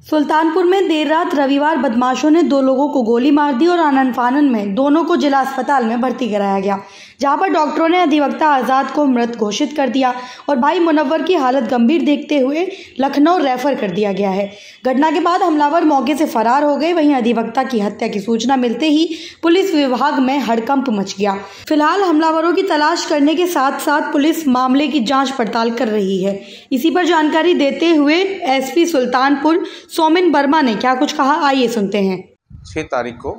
सुल्तानपुर में देर रात रविवार बदमाशों ने 2 लोगों को गोली मार दी और आनन फानन में दोनों को जिला अस्पताल में भर्ती कराया गया, जहां पर डॉक्टरों ने अधिवक्ता आजाद को मृत घोषित कर दिया और भाई मुनव्वर की हालत गंभीर देखते हुए लखनऊ रेफर कर दिया गया है। घटना के बाद हमलावर मौके से फरार हो गए। वहीं अधिवक्ता की हत्या की सूचना मिलते ही पुलिस विभाग में हड़कंप मच गया। फिलहाल हमलावरों की तलाश करने के साथ साथ पुलिस मामले की जाँच पड़ताल कर रही है। इसी पर जानकारी देते हुए एसपी सुल्तानपुर सोमिन वर्मा ने क्या कुछ कहा, आइए सुनते हैं। 6 तारीख को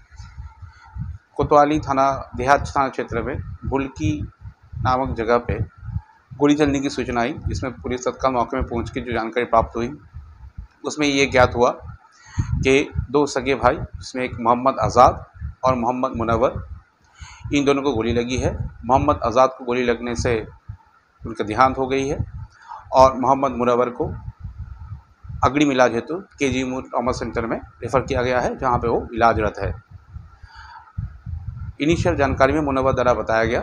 कोतवाली थाना देहात थाना क्षेत्र में भुलकी नामक जगह पे गोली चलने की सूचना आई, जिसमें पुलिस तत्काल मौके में पहुंच के जो जानकारी प्राप्त हुई उसमें ये ज्ञात हुआ कि 2 सगे भाई, जिसमें एक मोहम्मद आज़ाद और मोहम्मद मुनव्वर, इन दोनों को गोली लगी है। मोहम्मद आज़ाद को गोली लगने से उनका देहांत हो गई है और मोहम्मद मुनव्वर को अग्रिम इलाज हेतु केजी मूर ट्रॉमा सेंटर में रेफ़र किया गया है, जहां पे वो इलाजरत है। इनिशियल जानकारी में मुनव्वर द्वारा बताया गया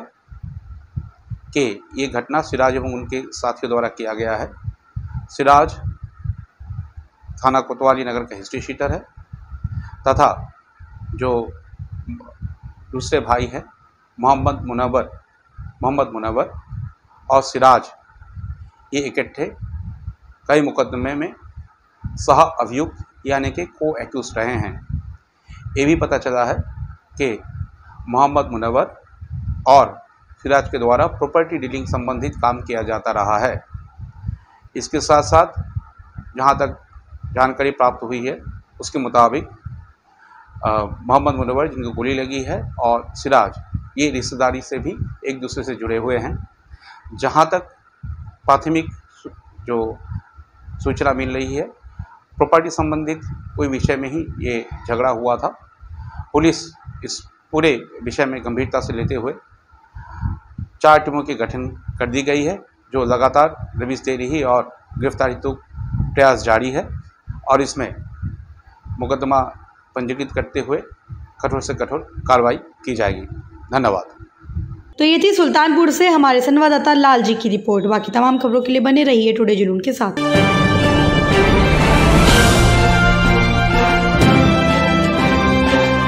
कि ये घटना सिराज एवं उनके साथियों द्वारा किया गया है। सिराज थाना कोतवाली नगर का हिस्ट्री शीटर है तथा जो दूसरे भाई हैं मोहम्मद मुनव्वर और सिराज, ये इकट्ठे कई मुकदमे में सह अभियुक्त यानी कि को एक्यूज रहे हैं। ये भी पता चला है कि मोहम्मद मुनव्वर और सिराज के द्वारा प्रॉपर्टी डीलिंग संबंधित काम किया जाता रहा है। इसके साथ साथ जहां तक जानकारी प्राप्त हुई है उसके मुताबिक मोहम्मद मुनव्वर, जिनको गोली लगी है, और सिराज, ये रिश्तेदारी से भी एक दूसरे से जुड़े हुए हैं। जहां तक प्राथमिक जो सूचना मिल रही है, प्रॉपर्टी संबंधित कोई विषय में ही ये झगड़ा हुआ था। पुलिस इस पूरे विषय में गंभीरता से लेते हुए 4 टीमों के गठन कर दी गई है, जो लगातार दबिश दे रही है और गिरफ्तारी तो प्रयास जारी है और इसमें मुकदमा पंजीकृत करते हुए कठोर से कठोर कार्रवाई की जाएगी। धन्यवाद। तो ये थी सुल्तानपुर से हमारे संवाददाता लाल जी की रिपोर्ट। बाकी तमाम खबरों के लिए बने रहिए टुडे जुनून के साथ।